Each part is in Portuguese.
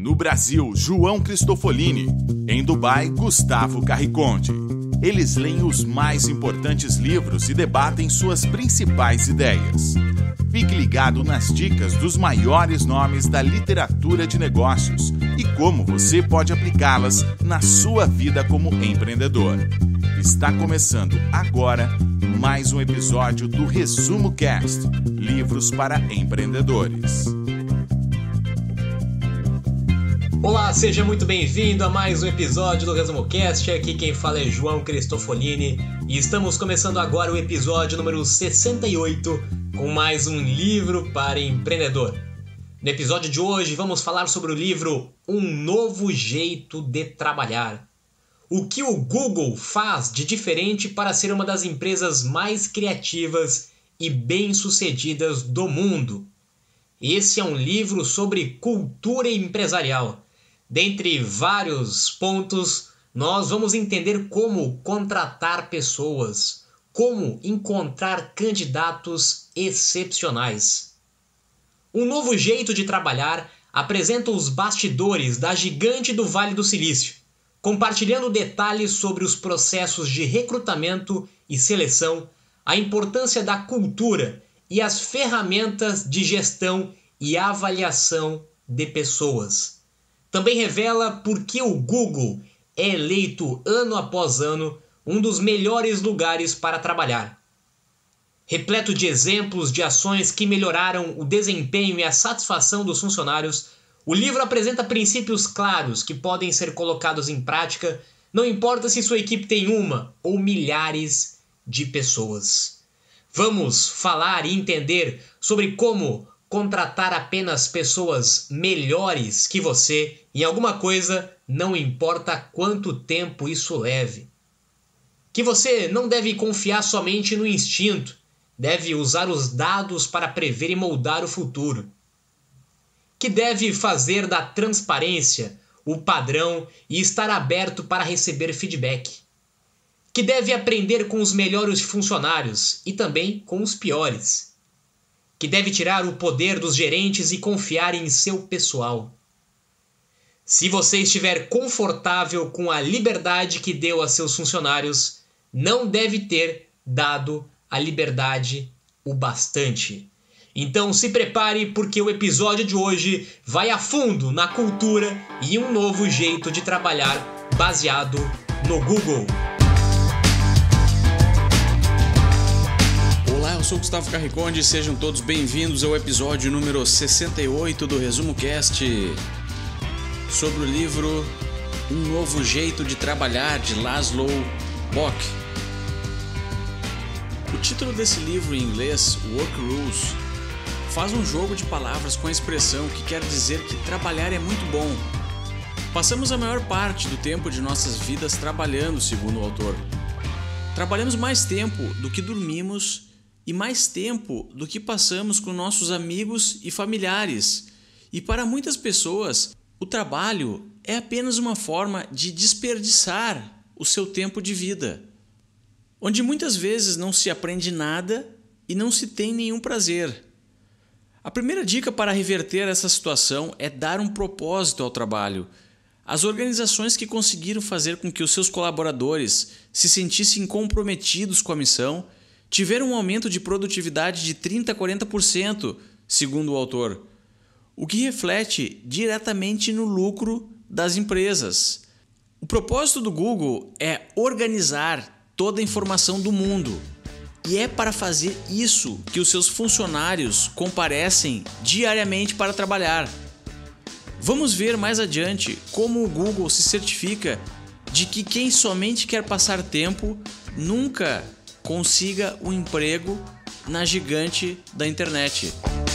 No Brasil, João Cristofolini. Em Dubai, Gustavo Carriconde. Eles leem os mais importantes livros e debatem suas principais ideias. Fique ligado nas dicas dos maiores nomes da literatura de negócios e como você pode aplicá-las na sua vida como empreendedor. Está começando agora mais um episódio do Resumo Cast, livros para empreendedores. Olá, seja muito bem-vindo a mais um episódio do Resumo Cast. Aqui quem fala é João Cristofolini e estamos começando agora o episódio número 68 com mais um livro para empreendedor. No episódio de hoje vamos falar sobre o livro Um Novo Jeito de Trabalhar. O que o Google faz de diferente para ser uma das empresas mais criativas e bem-sucedidas do mundo. Esse é um livro sobre cultura empresarial. Dentre vários pontos, nós vamos entender como contratar pessoas, como encontrar candidatos excepcionais. Um Novo Jeito de Trabalhar apresenta os bastidores da gigante do Vale do Silício, compartilhando detalhes sobre os processos de recrutamento e seleção, a importância da cultura e as ferramentas de gestão e avaliação de pessoas. Também revela por que o Google é eleito ano após ano um dos melhores lugares para trabalhar. Repleto de exemplos de ações que melhoraram o desempenho e a satisfação dos funcionários, o livro apresenta princípios claros que podem ser colocados em prática, não importa se sua equipe tem uma ou milhares de pessoas. Vamos falar e entender sobre como contratar apenas pessoas melhores que você em alguma coisa, não importa quanto tempo isso leve. Que você não deve confiar somente no instinto, deve usar os dados para prever e moldar o futuro. Que deve fazer da transparência o padrão e estar aberto para receber feedback. Que deve aprender com os melhores funcionários e também com os piores. Que deve tirar o poder dos gerentes e confiar em seu pessoal. Se você estiver confortável com a liberdade que deu a seus funcionários, não deve ter dado a liberdade o bastante. Então se prepare porque o episódio de hoje vai a fundo na cultura e um novo jeito de trabalhar baseado no Google. Olá, eu sou Gustavo Carriconde e sejam todos bem-vindos ao episódio número 68 do Resumo Cast, sobre o livro Um Novo Jeito de Trabalhar, de Laszlo Bock. O título desse livro em inglês, Work Rules, faz um jogo de palavras com a expressão que quer dizer que trabalhar é muito bom. Passamos a maior parte do tempo de nossas vidas trabalhando, segundo o autor. Trabalhamos mais tempo do que dormimos e mais tempo do que passamos com nossos amigos e familiares. E para muitas pessoas, o trabalho é apenas uma forma de desperdiçar o seu tempo de vida, onde muitas vezes não se aprende nada e não se tem nenhum prazer. A primeira dica para reverter essa situação é dar um propósito ao trabalho. As organizações que conseguiram fazer com que os seus colaboradores se sentissem comprometidos com a missão tiveram um aumento de produtividade de 30% a 40%, segundo o autor, o que reflete diretamente no lucro das empresas. O propósito do Google é organizar toda a informação do mundo. E é para fazer isso que os seus funcionários comparecem diariamente para trabalhar. Vamos ver mais adiante como o Google se certifica de que quem somente quer passar tempo nunca consiga um emprego na gigante da internet.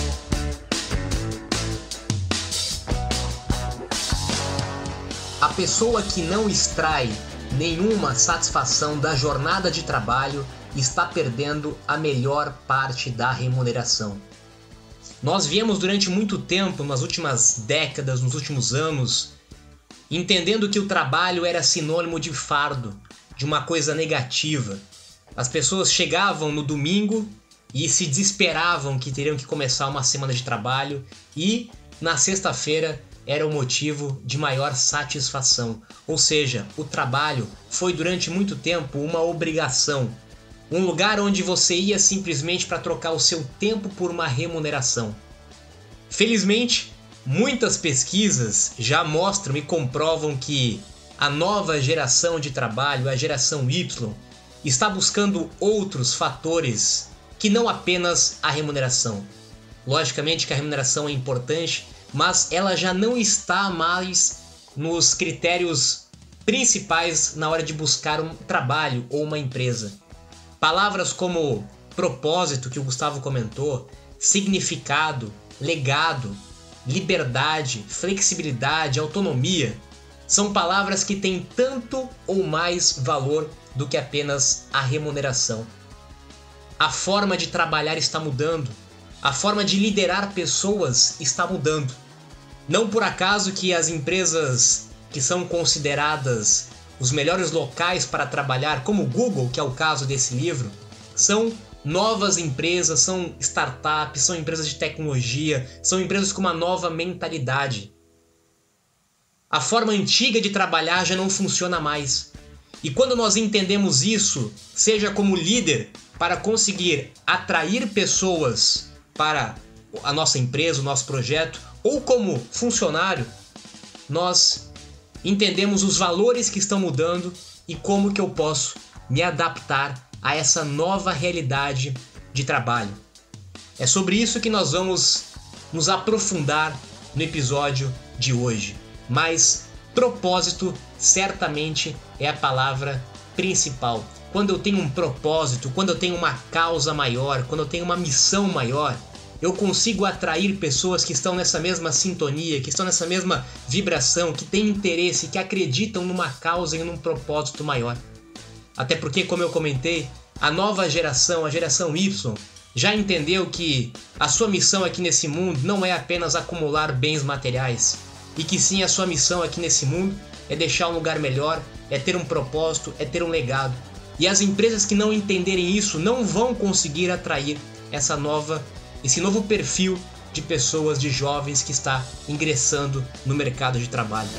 A pessoa que não extrai nenhuma satisfação da jornada de trabalho está perdendo a melhor parte da remuneração. Nós viemos durante muito tempo, nas últimas décadas, nos últimos anos, entendendo que o trabalho era sinônimo de fardo, de uma coisa negativa. As pessoas chegavam no domingo e se desesperavam que teriam que começar uma semana de trabalho e, na sexta-feira, era o motivo de maior satisfação. Ou seja, o trabalho foi durante muito tempo uma obrigação. Um lugar onde você ia simplesmente para trocar o seu tempo por uma remuneração. Felizmente, muitas pesquisas já mostram e comprovam que a nova geração de trabalho, a geração Y, está buscando outros fatores que não apenas a remuneração. Logicamente que a remuneração é importante, mas ela já não está mais nos critérios principais na hora de buscar um trabalho ou uma empresa. Palavras como propósito, que o Gustavo comentou, significado, legado, liberdade, flexibilidade, autonomia, são palavras que têm tanto ou mais valor do que apenas a remuneração. A forma de trabalhar está mudando, a forma de liderar pessoas está mudando. Não por acaso que as empresas que são consideradas os melhores locais para trabalhar, como o Google, que é o caso desse livro, são novas empresas, são startups, são empresas de tecnologia, são empresas com uma nova mentalidade. A forma antiga de trabalhar já não funciona mais. E quando nós entendemos isso, seja como líder, para conseguir atrair pessoas para a nossa empresa, o nosso projeto, ou como funcionário, nós entendemos os valores que estão mudando e como que eu posso me adaptar a essa nova realidade de trabalho. É sobre isso que nós vamos nos aprofundar no episódio de hoje. Mas propósito certamente é a palavra principal. Quando eu tenho um propósito, quando eu tenho uma causa maior, quando eu tenho uma missão maior, eu consigo atrair pessoas que estão nessa mesma sintonia, que estão nessa mesma vibração, que têm interesse, que acreditam numa causa e num propósito maior. Até porque, como eu comentei, a nova geração, a geração Y, já entendeu que a sua missão aqui nesse mundo não é apenas acumular bens materiais, e que sim, a sua missão aqui nesse mundo é deixar um lugar melhor, é ter um propósito, é ter um legado. E as empresas que não entenderem isso não vão conseguir atrair esse novo perfil de pessoas, de jovens que está ingressando no mercado de trabalho.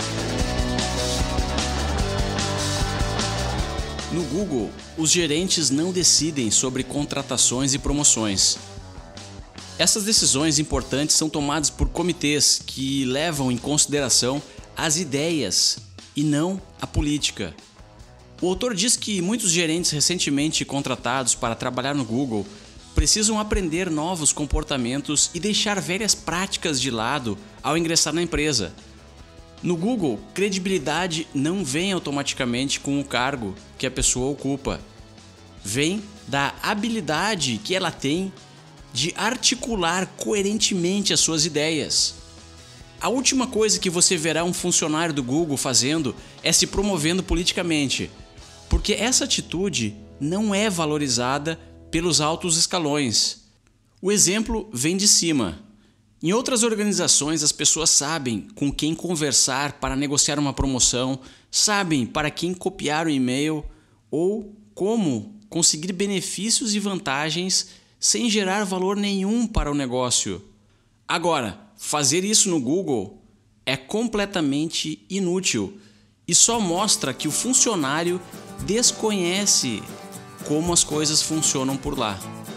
No Google, os gerentes não decidem sobre contratações e promoções. Essas decisões importantes são tomadas por comitês que levam em consideração as ideias e não a política. O autor diz que muitos gerentes recentemente contratados para trabalhar no Google precisam aprender novos comportamentos e deixar velhas práticas de lado ao ingressar na empresa. No Google, credibilidade não vem automaticamente com o cargo que a pessoa ocupa. Vem da habilidade que ela tem de articular coerentemente as suas ideias. A última coisa que você verá um funcionário do Google fazendo é se promovendo politicamente, porque essa atitude não é valorizada pelos altos escalões. O exemplo vem de cima. Em outras organizações, as pessoas sabem com quem conversar para negociar uma promoção, sabem para quem copiar o e-mail ou como conseguir benefícios e vantagens sem gerar valor nenhum para o negócio. Agora, fazer isso no Google é completamente inútil e só mostra que o funcionário desconhece como as coisas funcionam por lá.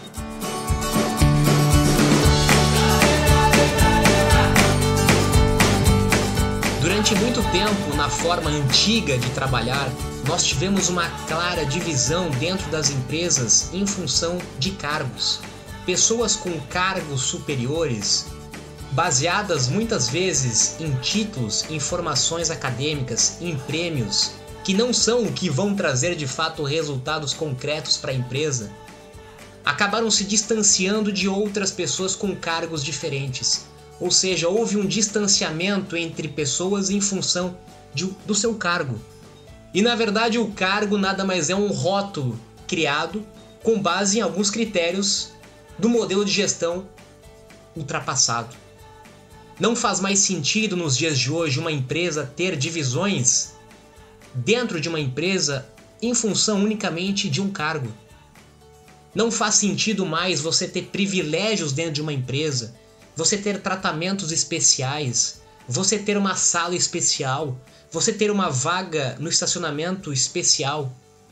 Durante muito tempo, na forma antiga de trabalhar, nós tivemos uma clara divisão dentro das empresas em função de cargos. Pessoas com cargos superiores, baseadas muitas vezes em títulos, em formações acadêmicas, em prêmios, que não são o que vão trazer de fato resultados concretos para a empresa, acabaram se distanciando de outras pessoas com cargos diferentes. Ou seja, houve um distanciamento entre pessoas em função do seu cargo. E na verdade o cargo nada mais é um rótulo criado com base em alguns critérios do modelo de gestão ultrapassado. Não faz mais sentido nos dias de hoje uma empresa ter divisões dentro de uma empresa em função unicamente de um cargo. Não faz sentido mais você ter privilégios dentro de uma empresa, você ter tratamentos especiais, você ter uma sala especial, você ter uma vaga no estacionamento especial.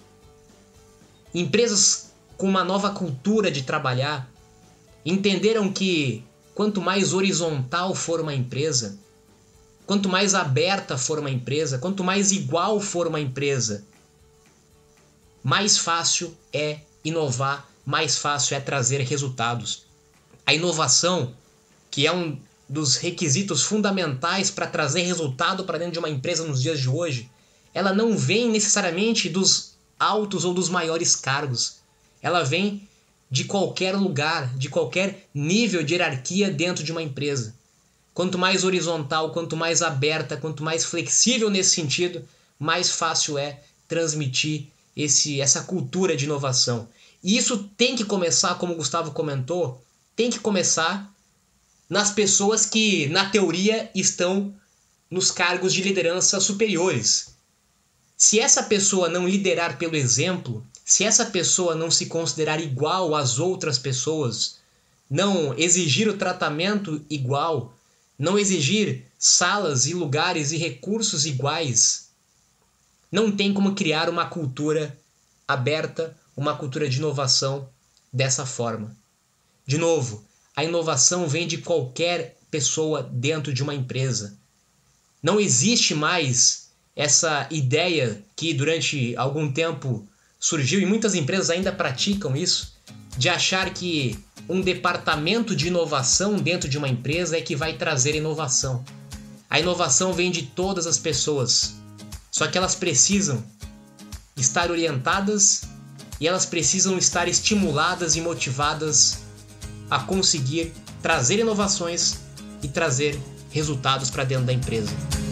Empresas com uma nova cultura de trabalhar entenderam que quanto mais horizontal for uma empresa, quanto mais aberta for uma empresa, quanto mais igual for uma empresa, mais fácil é inovar, mais fácil é trazer resultados. A inovação, que é um dos requisitos fundamentais para trazer resultado para dentro de uma empresa nos dias de hoje, ela não vem necessariamente dos altos ou dos maiores cargos. Ela vem de qualquer lugar, de qualquer nível de hierarquia dentro de uma empresa. Quanto mais horizontal, quanto mais aberta, quanto mais flexível nesse sentido, mais fácil é transmitir essa cultura de inovação. E isso tem que começar, como o Gustavo comentou, tem que começar nas pessoas que, na teoria, estão nos cargos de liderança superiores. Se essa pessoa não liderar pelo exemplo, se essa pessoa não se considerar igual às outras pessoas, não exigir o tratamento igual, não exigir salas e lugares e recursos iguais, não tem como criar uma cultura aberta, uma cultura de inovação dessa forma. De novo, a inovação vem de qualquer pessoa dentro de uma empresa. Não existe mais essa ideia que durante algum tempo surgiu, e muitas empresas ainda praticam isso, de achar que um departamento de inovação dentro de uma empresa é que vai trazer inovação. A inovação vem de todas as pessoas, só que elas precisam estar orientadas e elas precisam estar estimuladas e motivadas a conseguir trazer inovações e trazer resultados para dentro da empresa.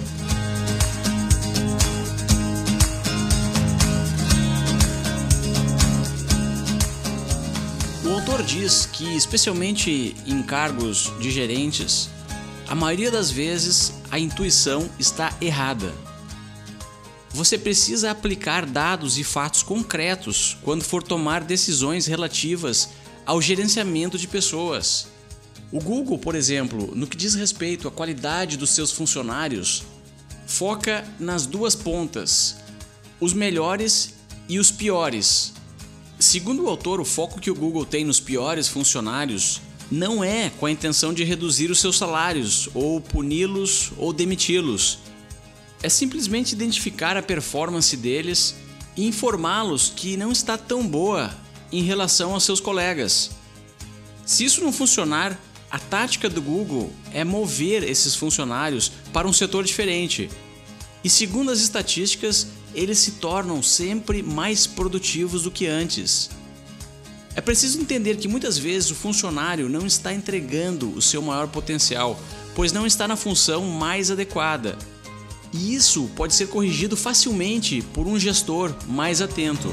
O autor diz que, especialmente em cargos de gerentes, a maioria das vezes a intuição está errada. Você precisa aplicar dados e fatos concretos quando for tomar decisões relativas ao gerenciamento de pessoas. O Google, por exemplo, no que diz respeito à qualidade dos seus funcionários, foca nas duas pontas, os melhores e os piores. Segundo o autor, o foco que o Google tem nos piores funcionários não é com a intenção de reduzir os seus salários, ou puni-los ou demiti-los. É simplesmente identificar a performance deles e informá-los que não está tão boa em relação aos seus colegas. Se isso não funcionar, a tática do Google é mover esses funcionários para um setor diferente. E segundo as estatísticas, eles se tornam sempre mais produtivos do que antes. É preciso entender que muitas vezes o funcionário não está entregando o seu maior potencial, pois não está na função mais adequada. E isso pode ser corrigido facilmente por um gestor mais atento.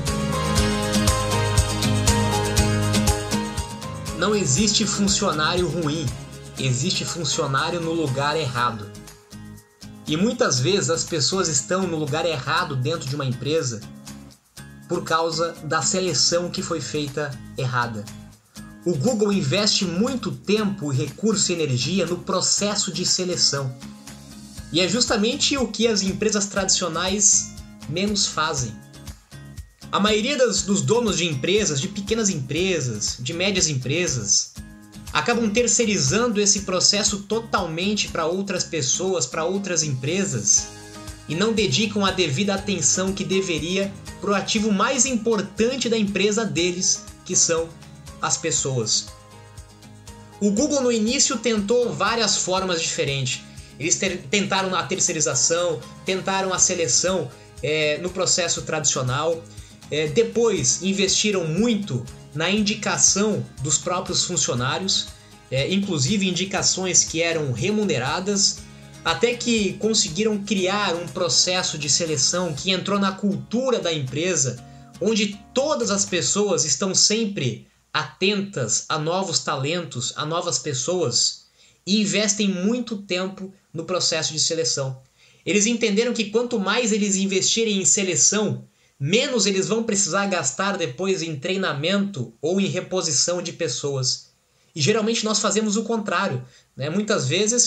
Não existe funcionário ruim, existe funcionário no lugar errado. E muitas vezes as pessoas estão no lugar errado dentro de uma empresa por causa da seleção que foi feita errada. O Google investe muito tempo, recurso e energia no processo de seleção. E é justamente o que as empresas tradicionais menos fazem. A maioria dos donos de empresas, de pequenas empresas, de médias empresas, acabam terceirizando esse processo totalmente para outras pessoas, para outras empresas, e não dedicam a devida atenção que deveria para o ativo mais importante da empresa deles, que são as pessoas. O Google no início tentou várias formas diferentes. Eles tentaram a terceirização, tentaram a seleção no processo tradicional. Depois investiram muito na indicação dos próprios funcionários, inclusive indicações que eram remuneradas, até que conseguiram criar um processo de seleção que entrou na cultura da empresa, onde todas as pessoas estão sempre atentas a novos talentos, a novas pessoas, e investem muito tempo no processo de seleção. Eles entenderam que quanto mais eles investirem em seleção, menos eles vão precisar gastar depois em treinamento ou em reposição de pessoas. E geralmente nós fazemos o contrário, né? Muitas vezes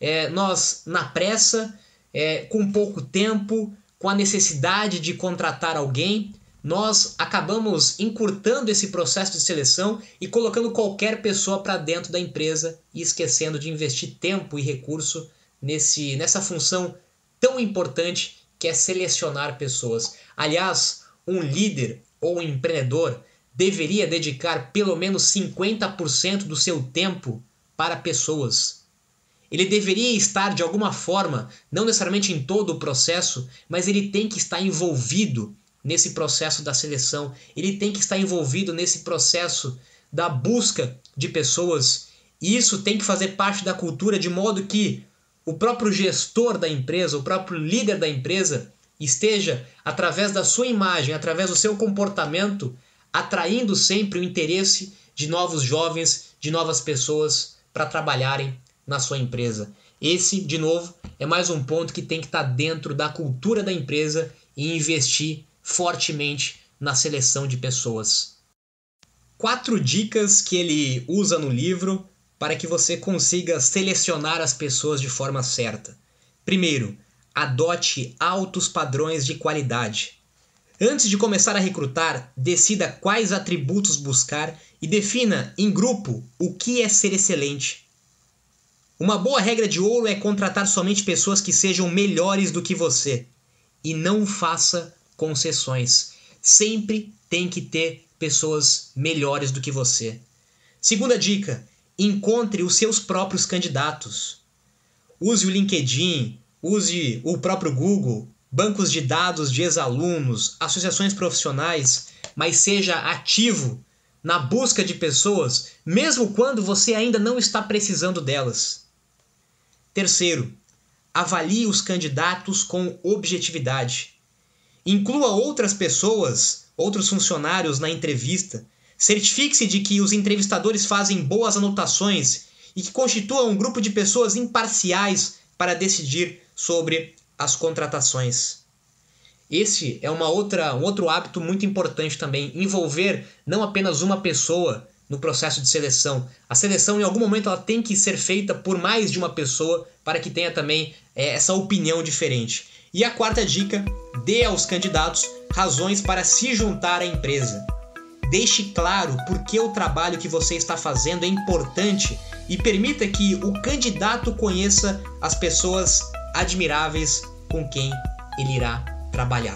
nós, na pressa, com pouco tempo, com a necessidade de contratar alguém, nós acabamos encurtando esse processo de seleção e colocando qualquer pessoa para dentro da empresa e esquecendo de investir tempo e recurso nessa função tão importante que é selecionar pessoas. Aliás, um líder ou um empreendedor deveria dedicar pelo menos 50% do seu tempo para pessoas. Ele deveria estar de alguma forma, não necessariamente em todo o processo, mas ele tem que estar envolvido nesse processo da seleção. Ele tem que estar envolvido nesse processo da busca de pessoas. E isso tem que fazer parte da cultura, de modo que o próprio gestor da empresa, o próprio líder da empresa, esteja, através da sua imagem, através do seu comportamento, atraindo sempre o interesse de novos jovens, de novas pessoas para trabalharem na sua empresa. Esse, de novo, é mais um ponto que tem que estar dentro da cultura da empresa e investir fortemente na seleção de pessoas. 4 dicas que ele usa no livro para que você consiga selecionar as pessoas de forma certa. Primeiro, adote altos padrões de qualidade. Antes de começar a recrutar, decida quais atributos buscar e defina em grupo o que é ser excelente. Uma boa regra de ouro é contratar somente pessoas que sejam melhores do que você. E não faça concessões. Sempre tem que ter pessoas melhores do que você. Segunda dica, encontre os seus próprios candidatos. Use o LinkedIn, use o próprio Google, bancos de dados de ex-alunos, associações profissionais, mas seja ativo na busca de pessoas, mesmo quando você ainda não está precisando delas. Terceiro, avalie os candidatos com objetividade. Inclua outras pessoas, outros funcionários na entrevista. Certifique-se de que os entrevistadores fazem boas anotações e que constituam um grupo de pessoas imparciais para decidir sobre as contratações. Esse é um outro hábito muito importante também, envolver não apenas uma pessoa no processo de seleção. A seleção, em algum momento, ela tem que ser feita por mais de uma pessoa para que tenha também essa opinião diferente. E a quarta dica, dê aos candidatos razões para se juntar à empresa. Deixe claro por que o trabalho que você está fazendo é importante e permita que o candidato conheça as pessoas admiráveis com quem ele irá trabalhar.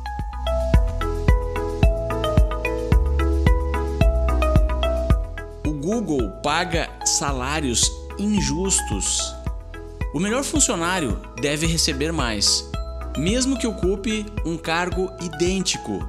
O Google paga salários injustos. O melhor funcionário deve receber mais, mesmo que ocupe um cargo idêntico.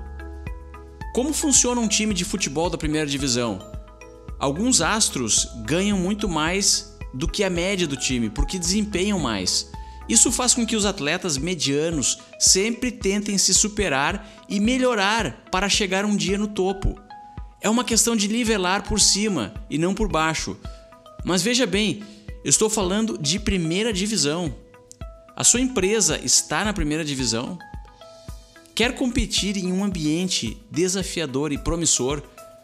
Como funciona um time de futebol da primeira divisão? Alguns astros ganham muito mais do que a média do time, porque desempenham mais. Isso faz com que os atletas medianos sempre tentem se superar e melhorar para chegar um dia no topo. É uma questão de nivelar por cima e não por baixo. Mas veja bem, eu estou falando de primeira divisão. A sua empresa está na primeira divisão? Quer competir em um ambiente desafiador e promissor?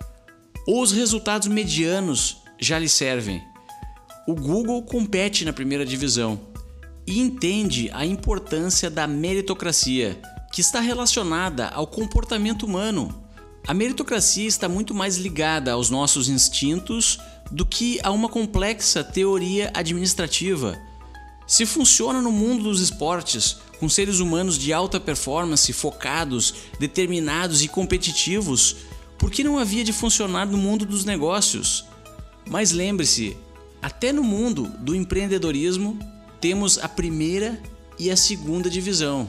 Ou os resultados medianos já lhe servem? O Google compete na primeira divisão e entende a importância da meritocracia, que está relacionada ao comportamento humano. A meritocracia está muito mais ligada aos nossos instintos do que a uma complexa teoria administrativa. Se funciona no mundo dos esportes, com seres humanos de alta performance, focados, determinados e competitivos, por que não havia de funcionar no mundo dos negócios? Mas lembre-se, até no mundo do empreendedorismo, temos a primeira e a segunda divisão.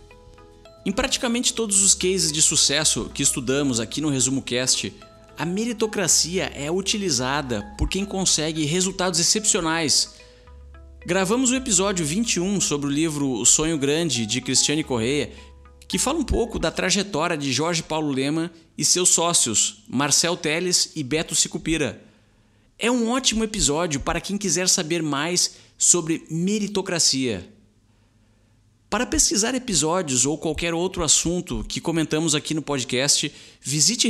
Em praticamente todos os cases de sucesso que estudamos aqui no Resumo Cast, a meritocracia é utilizada por quem consegue resultados excepcionais. Gravamos o episódio 21 sobre o livro O Sonho Grande, de Cristiane Correia, que fala um pouco da trajetória de Jorge Paulo Lemann e seus sócios, Marcel Teles e Beto Sicupira. É um ótimo episódio para quem quiser saber mais sobre meritocracia. Para pesquisar episódios ou qualquer outro assunto que comentamos aqui no podcast, visite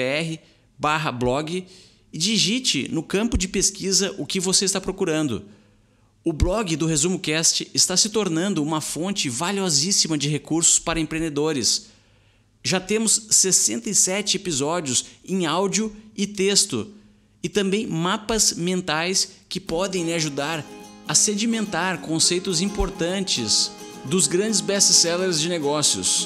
resumocast.com.br/blog e digite no campo de pesquisa o que você está procurando. O blog do Resumo Cast está se tornando uma fonte valiosíssima de recursos para empreendedores. Já temos 67 episódios em áudio e texto, e também mapas mentais que podem lhe ajudar a sedimentar conceitos importantes dos grandes best-sellers de negócios.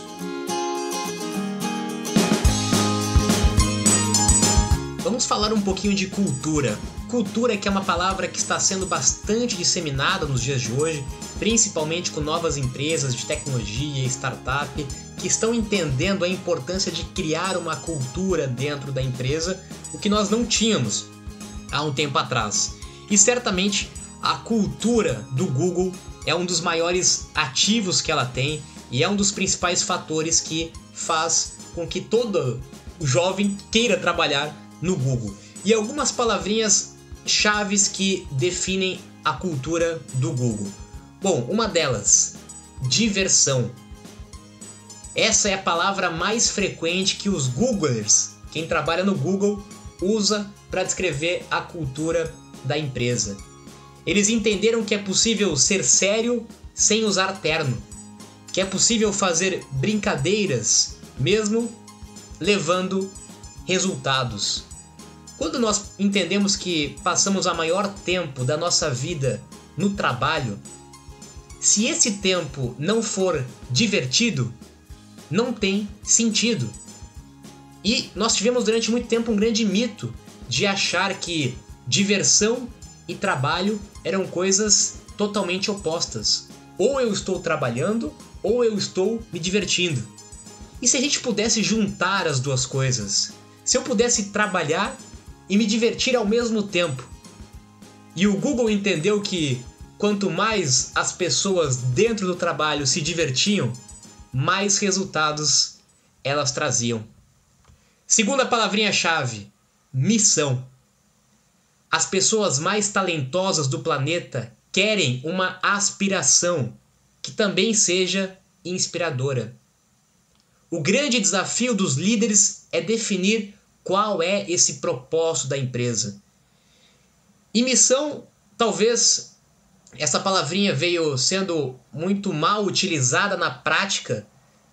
Vamos falar um pouquinho de cultura. Cultura que é uma palavra que está sendo bastante disseminada nos dias de hoje, principalmente com novas empresas de tecnologia e startup que estão entendendo a importância de criar uma cultura dentro da empresa, o que nós não tínhamos há um tempo atrás. E certamente a cultura do Google é um dos maiores ativos que ela tem e é um dos principais fatores que faz com que todo jovem queira trabalhar no Google. E algumas palavrinhas chaves que definem a cultura do Google. Bom, uma delas, diversão. Essa é a palavra mais frequente que os Googlers, quem trabalha no Google, usa para descrever a cultura da empresa. Eles entenderam que é possível ser sério sem usar terno, que é possível fazer brincadeiras mesmo levando resultados. Quando nós entendemos que passamos a maior tempo da nossa vida no trabalho, se esse tempo não for divertido, não tem sentido. E nós tivemos durante muito tempo um grande mito de achar que diversão e trabalho eram coisas totalmente opostas. Ou eu estou trabalhando, ou eu estou me divertindo. E se a gente pudesse juntar as duas coisas? Se eu pudesse trabalhar e me divertir ao mesmo tempo? E o Google entendeu que quanto mais as pessoas dentro do trabalho se divertiam, mais resultados elas traziam. Segunda palavrinha-chave, missão. As pessoas mais talentosas do planeta querem uma aspiração que também seja inspiradora. O grande desafio dos líderes é definir qual é esse propósito da empresa. E missão, talvez essa palavrinha veio sendo muito mal utilizada na prática,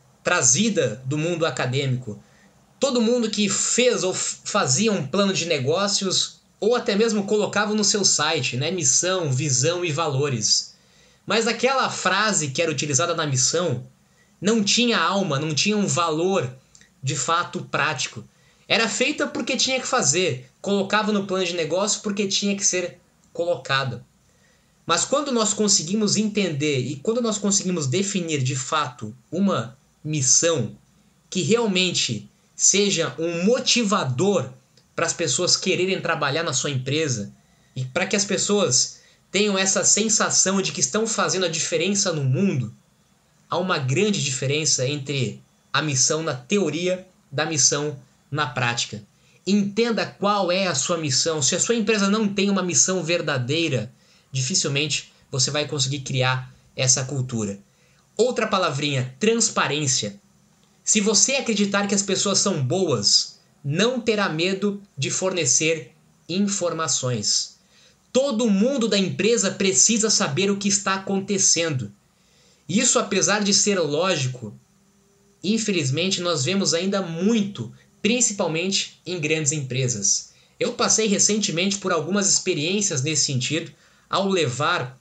trazida do mundo acadêmico. Todo mundo que fez ou fazia um plano de negócios, ou até mesmo colocava no seu site, né? Missão, visão e valores. Mas aquela frase que era utilizada na missão não tinha alma, não tinha um valor de fato prático. Era feita porque tinha que fazer, colocava no plano de negócio porque tinha que ser colocada. Mas quando nós conseguimos entender e quando nós conseguimos definir de fato uma missão que realmente seja um motivador para as pessoas quererem trabalhar na sua empresa e para que as pessoas tenham essa sensação de que estão fazendo a diferença no mundo, há uma grande diferença entre a missão na teoria da missão na prática. Entenda qual é a sua missão. Se a sua empresa não tem uma missão verdadeira, dificilmente você vai conseguir criar essa cultura. Outra palavrinha, transparência. Se você acreditar que as pessoas são boas, não terá medo de fornecer informações. Todo mundo da empresa precisa saber o que está acontecendo. Isso, apesar de ser lógico, infelizmente nós vemos ainda muito, principalmente em grandes empresas. Eu passei recentemente por algumas experiências nesse sentido, ao levar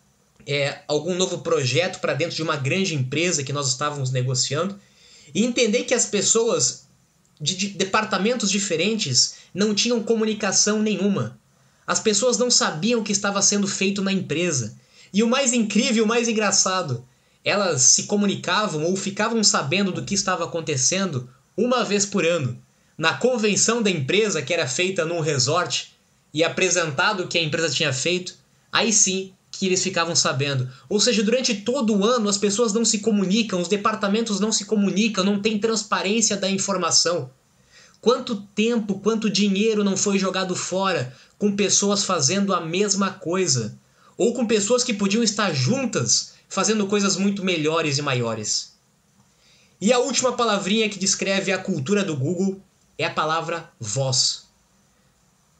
algum novo projeto para dentro de uma grande empresa que nós estávamos negociando, e entender que as pessoas de departamentos diferentes não tinham comunicação nenhuma. As pessoas não sabiam o que estava sendo feito na empresa. E o mais incrível, o mais engraçado, elas se comunicavam ou ficavam sabendo do que estava acontecendo uma vez por ano. Na convenção da empresa, que era feita num resort, e apresentado o que a empresa tinha feito, aí sim que eles ficavam sabendo. Ou seja, durante todo o ano as pessoas não se comunicam, os departamentos não se comunicam, não tem transparência da informação. Quanto tempo, quanto dinheiro não foi jogado fora com pessoas fazendo a mesma coisa? Ou com pessoas que podiam estar juntas fazendo coisas muito melhores e maiores. E a última palavrinha que descreve a cultura do Google é a palavra voz.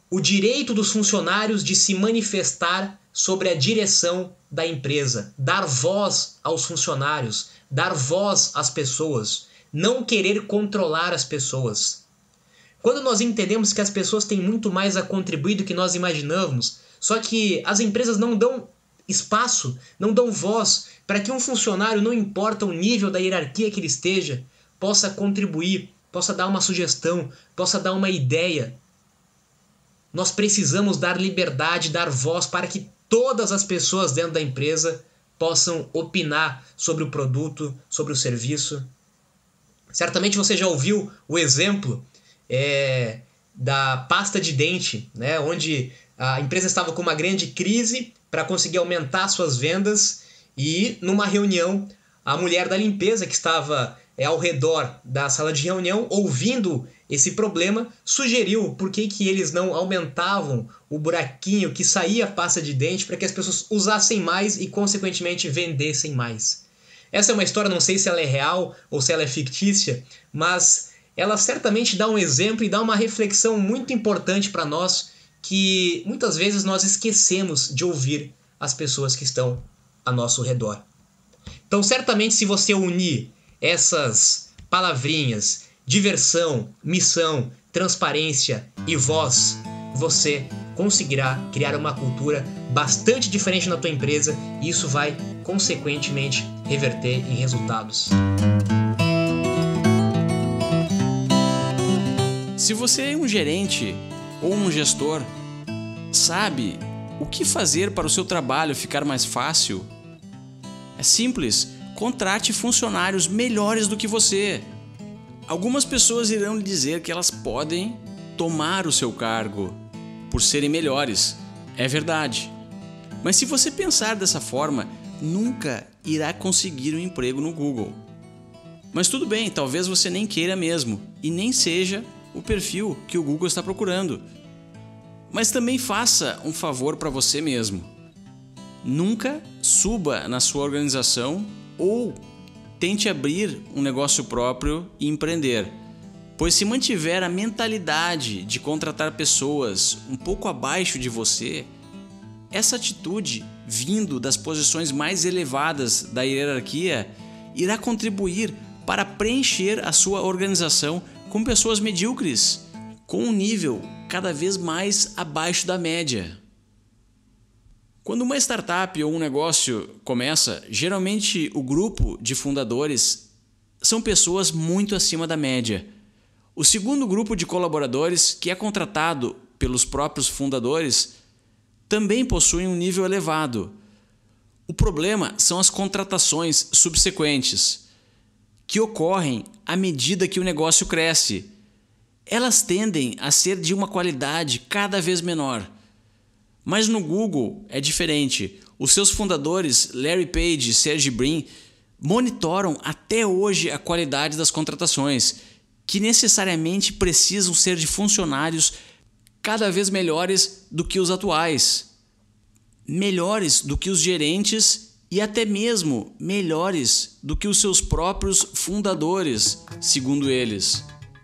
o direito dos funcionários de se manifestar sobre a direção da empresa, dar voz aos funcionários, dar voz às pessoas, não querer controlar as pessoas. Quando nós entendemos que as pessoas têm muito mais a contribuir do que nós imaginamos, só que as empresas não dão espaço, não dão voz para que um funcionário, não importa o nível da hierarquia que ele esteja, possa contribuir, possa dar uma sugestão, possa dar uma ideia. Nós precisamos dar liberdade, dar voz para que todas as pessoas dentro da empresa possam opinar sobre o produto, sobre o serviço. Certamente você já ouviu o exemplo da pasta de dente, né? Onde a empresa estava com uma grande crise para conseguir aumentar suas vendas e numa reunião a mulher da limpeza que estava ao redor da sala de reunião, ouvindo esse problema, sugeriu por que eles não aumentavam o buraquinho que saía a pasta de dente para que as pessoas usassem mais e, consequentemente, vendessem mais. Essa é uma história, não sei se ela é real ou se ela é fictícia, mas ela certamente dá um exemplo e dá uma reflexão muito importante para nós, que muitas vezes nós esquecemos de ouvir as pessoas que estão a nosso redor. Então, certamente, se você unir essas palavrinhas, diversão, missão, transparência e voz, você conseguirá criar uma cultura bastante diferente na tua empresa e isso vai, consequentemente, reverter em resultados. Se você é um gerente ou um gestor, sabe o que fazer para o seu trabalho ficar mais fácil? É simples, contrate funcionários melhores do que você. Algumas pessoas irão lhe dizer que elas podem tomar o seu cargo por serem melhores. É verdade. Mas se você pensar dessa forma, nunca irá conseguir um emprego no Google. Mas tudo bem, talvez você nem queira mesmo e nem seja o perfil que o Google está procurando. Mas também faça um favor para você mesmo. Nunca suba na sua organização ou tente abrir um negócio próprio e empreender. Pois se mantiver a mentalidade de contratar pessoas um pouco abaixo de você, essa atitude, vindo das posições mais elevadas da hierarquia, irá contribuir para preencher a sua organização com pessoas medíocres, com um nível cada vez mais abaixo da média. Quando uma startup ou um negócio começa, geralmente o grupo de fundadores são pessoas muito acima da média. O segundo grupo de colaboradores, que é contratado pelos próprios fundadores, também possui um nível elevado. O problema são as contratações subsequentes, que ocorrem à medida que o negócio cresce. Elas tendem a ser de uma qualidade cada vez menor. Mas no Google é diferente. Os seus fundadores, Larry Page e Sergey Brin, monitoram até hoje a qualidade das contratações, que necessariamente precisam ser de funcionários cada vez melhores do que os atuais, melhores do que os gerentes e até mesmo melhores do que os seus próprios fundadores, segundo eles.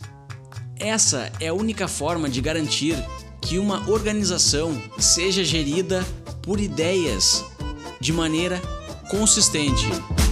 Essa é a única forma de garantir que uma organização seja gerida por ideias de maneira consistente.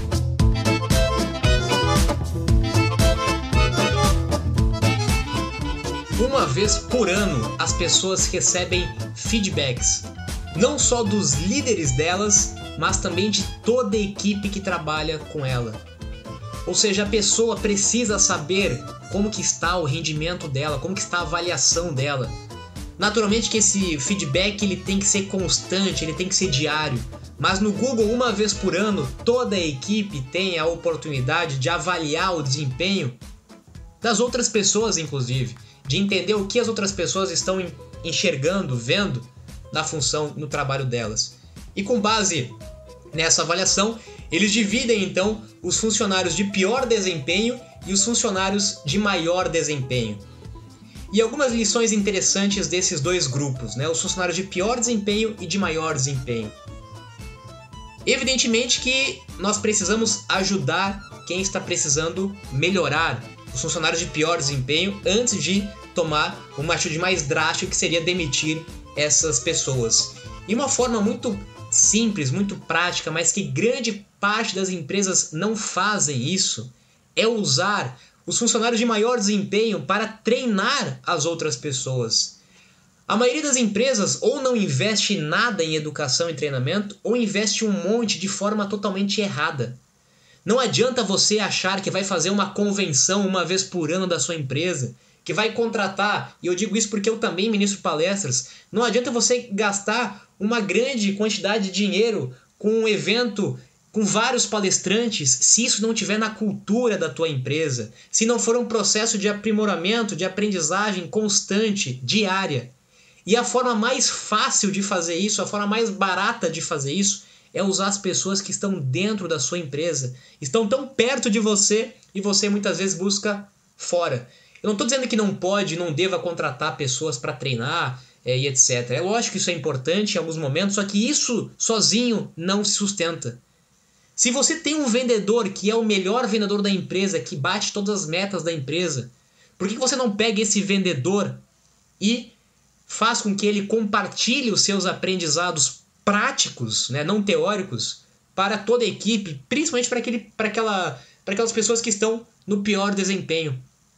Uma vez por ano, as pessoas recebem feedbacks, não só dos líderes delas, mas também de toda a equipe que trabalha com ela. Ou seja, a pessoa precisa saber como que está o rendimento dela, como que está a avaliação dela. Naturalmente que esse feedback ele tem que ser constante, ele tem que ser diário. Mas no Google, uma vez por ano, toda a equipe tem a oportunidade de avaliar o desempenho das outras pessoas, inclusive. De entender o que as outras pessoas estão enxergando, vendo na função, no trabalho delas. E com base nessa avaliação, eles dividem então os funcionários de pior desempenho e os funcionários de maior desempenho. E algumas lições interessantes desses dois grupos, né? Os funcionários de pior desempenho e de maior desempenho. Evidentemente que nós precisamos ajudar quem está precisando melhorar, os funcionários de pior desempenho antes de tomar uma atitude mais drástica, que seria demitir essas pessoas. E uma forma muito simples, muito prática, mas que grande parte das empresas não fazem isso, é usar os funcionários de maior desempenho para treinar as outras pessoas. A maioria das empresas ou não investe nada em educação e treinamento, ou investe um monte de forma totalmente errada. Não adianta você achar que vai fazer uma convenção uma vez por ano da sua empresa, que vai contratar, e eu digo isso porque eu também ministro palestras, não adianta você gastar uma grande quantidade de dinheiro com um evento com vários palestrantes, se isso não estiver na cultura da tua empresa, se não for um processo de aprimoramento, de aprendizagem constante, diária. E a forma mais fácil de fazer isso, a forma mais barata de fazer isso, é usar as pessoas que estão dentro da sua empresa, estão tão perto de você e você muitas vezes busca fora. Eu não estou dizendo que não pode, não deva contratar pessoas para treinar e etc. É lógico que isso é importante em alguns momentos, só que isso sozinho não se sustenta. Se você tem um vendedor que é o melhor vendedor da empresa, que bate todas as metas da empresa, por que você não pega esse vendedor e faz com que ele compartilhe os seus aprendizados práticos, né, não teóricos, para toda a equipe, principalmente para aquelas pessoas que estão no pior desempenho?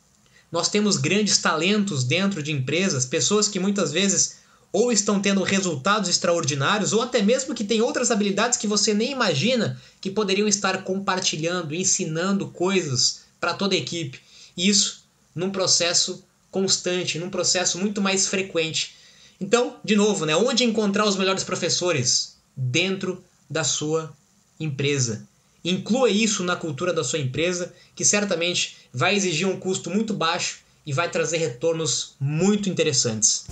Nós temos grandes talentos dentro de empresas, pessoas que muitas vezes ou estão tendo resultados extraordinários, ou até mesmo que têm outras habilidades que você nem imagina que poderiam estar compartilhando, ensinando coisas para toda a equipe. Isso num processo constante, num processo muito mais frequente. Então, de novo, né, onde encontrar os melhores professores? Dentro da sua empresa. Inclua isso na cultura da sua empresa, que certamente vai exigir um custo muito baixo e vai trazer retornos muito interessantes.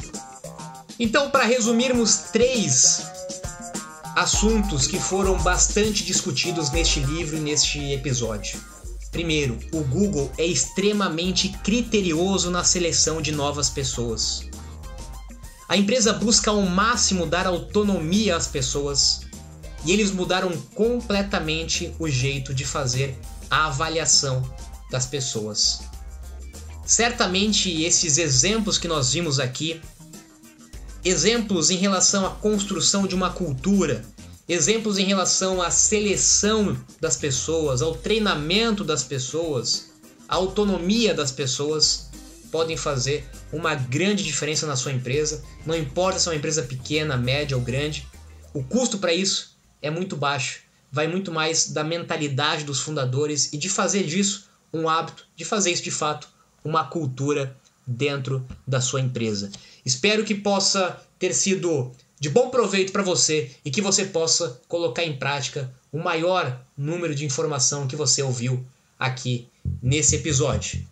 Então, para resumirmos 3 assuntos que foram bastante discutidos neste livro e neste episódio. Primeiro, o Google é extremamente criterioso na seleção de novas pessoas. A empresa busca ao máximo dar autonomia às pessoas e eles mudaram completamente o jeito de fazer a avaliação das pessoas. Certamente esses exemplos que nós vimos aqui, exemplos em relação à construção de uma cultura, exemplos em relação à seleção das pessoas, ao treinamento das pessoas, à autonomia das pessoas, podem fazer uma grande diferença na sua empresa. Não importa se é uma empresa pequena, média ou grande, o custo para isso é muito baixo. Vai muito mais da mentalidade dos fundadores e de fazer disso um hábito, de fazer isso de fato uma cultura dentro da sua empresa. Espero que possa ter sido de bom proveito para você e que você possa colocar em prática o maior número de informação que você ouviu aqui nesse episódio.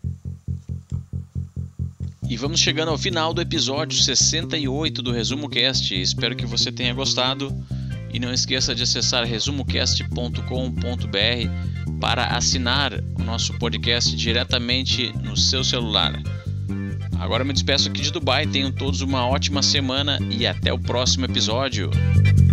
E vamos chegando ao final do episódio 68 do Resumo Cast. Espero que você tenha gostado e não esqueça de acessar resumocast.com.br para assinar o nosso podcast diretamente no seu celular. Agora eu me despeço aqui de Dubai, tenham todos uma ótima semana e até o próximo episódio.